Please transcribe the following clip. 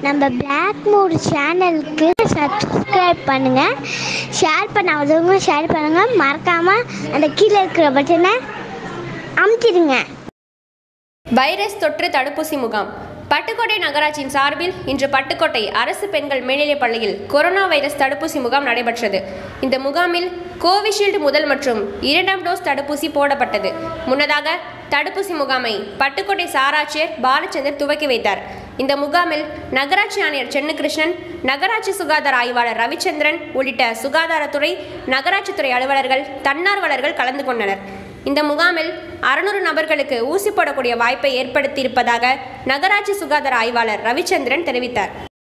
நம்ம black mood சேனலுக்கு subscribe பண்ணுங்கள், ஷேர் பண்ணாதவங்க ஷேர் பண்ணுங்கள், மறக்காமல் அந்த கீழே இருக்கிற பட்டனை அமுத்திடுங்க. வைரஸ் தொற்று தடுப்பூசி முகாம் பட்டுக்கோட்டை நகராட்சியின் சார்பில் இன்று பட்டுக்கோட்டை அரசு பெண்கள் மேல்நிலைப் பள்ளியில் கொரோனா வைரஸ் தடுப்பூசி முகாம் நடைபெற்றது. இந்த முகாமில் கோவிஷீல்டு முதல் மற்றும் 2ஆம் டோஸ் தடுப்பூசி போடப்பட்டது. முன்னதாக தடுப்பூசி முகாமை பட்டுக்கோட்டை சாராட்சியர் பாலச்சந்தர் துவக்கி வைத்தார். இந்த முகாமில் நகராட்சி ஆணையர் சென்னுகிருஷ்ணன், நகராட்சி சுகாதார ஆய்வாளர் ரவிச்சந்திரன் உள்ளிட்ட சுகாதாரத்துறை, நகராட்சித்துறை அலுவலர்கள், தன்னார்வலர்கள் கலந்து கொண்டனர். இந்த முகாமில் 600 நபர்களுக்கு ஊசி போடக்கூடிய வாய்ப்பை ஏற்படுத்தியிருப்பதாக நகராட்சி சுகாதார ஆய்வாளர் ரவிச்சந்திரன் தெரிவித்தார்.